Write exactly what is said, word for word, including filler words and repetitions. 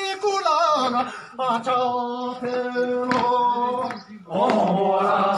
鼓浪啊，朝天罗，哦啦。